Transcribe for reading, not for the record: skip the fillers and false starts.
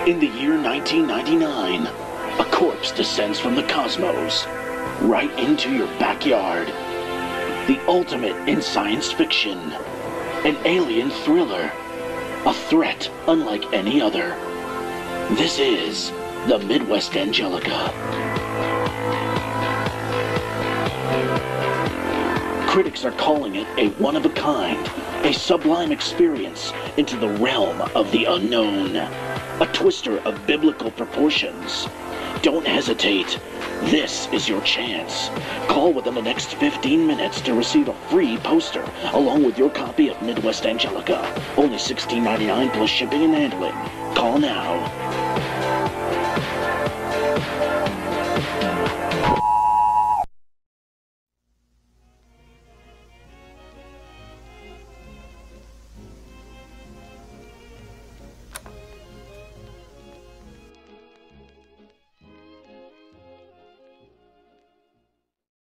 In the year 1999, a corpse descends from the cosmos right into your backyard. The ultimate in science fiction. An alien thriller. A threat unlike any other. This is the Midwest Angelica. Critics are calling it a one-of-a-kind, a sublime experience into the realm of the unknown, a twister of biblical proportions. Don't hesitate. This is your chance. Call within the next 15 minutes to receive a free poster, along with your copy of Midwest Angelica. Only $16.99 plus shipping and handling. Call now.